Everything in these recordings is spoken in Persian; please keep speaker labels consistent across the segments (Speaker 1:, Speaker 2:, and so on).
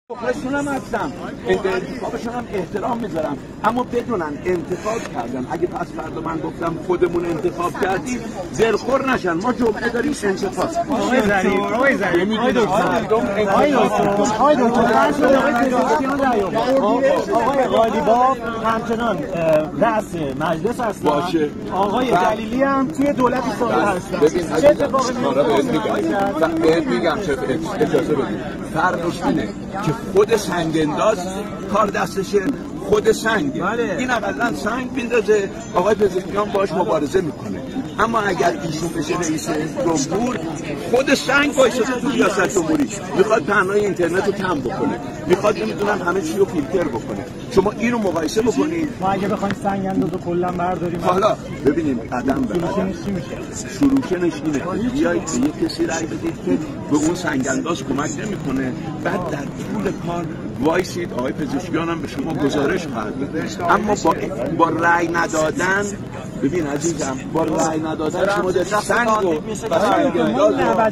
Speaker 1: مخلصشونم هستم، انتخابشون هم احترام میذارم، اما بدونن انتخاب کردن. اگه پس فردا من گفتم خودمون انتخاب کردیم دلخور نشن. ما جمعه داریم انتخاب.
Speaker 2: آقای قالیباف همچنان رأس مجلس هستن.
Speaker 1: باشه.
Speaker 2: آقای دلیلی هم توی دولت سابق هستن. چه اتفاقی
Speaker 1: بهت میگم چه اجازه بدید. فرقش اینه که خود سنگ‌انداز کار دستشه، خود سنگ این اولا سنگ میندازه، آقای پزشکیان باش مبارزه میکنه. اما اگر ایشون بشه رئیس جمهور، خود سنگ وایساده تو ریاست جمهوری میخواد پهنای اینترنت رو کم بکنه، میخواد نمیدونم همه چی رو فیلتر بکنه. شما اینو مقایسه بکنید.
Speaker 2: ما اگه بخوایم سنگ انداز رو کلا برداریم،
Speaker 1: حالا ببینیم قدم به قدم
Speaker 2: چی میشه؟
Speaker 1: شروعش اینه که بیایید به یک کسی رأی بدید که به اون سنگ انداز کمک نمیکنه، بعد در طول کار وایسید. آقای پزشکیان هم به شما گزارش خواهد داد. اما با رأی ندادن، ببین عزیزم، با رأی ندادن شما در سنگ رو و سنگ انداز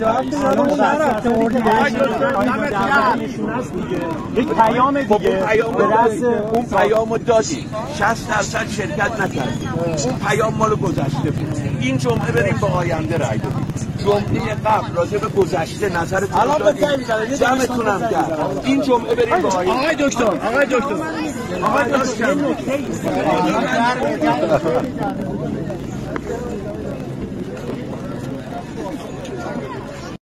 Speaker 2: یک پیام دیگه
Speaker 1: اون پیام رو دادیم، 60% شرکت نکردیم. اون پیام مال گذشته بود. این جمعه بریم با آینده رأی بدیم. جمعه قبل راجع به گذشته نظرتون رو دادیم، دمتونم گرم. این جمعه بریم با آینده.
Speaker 2: آقای دکتر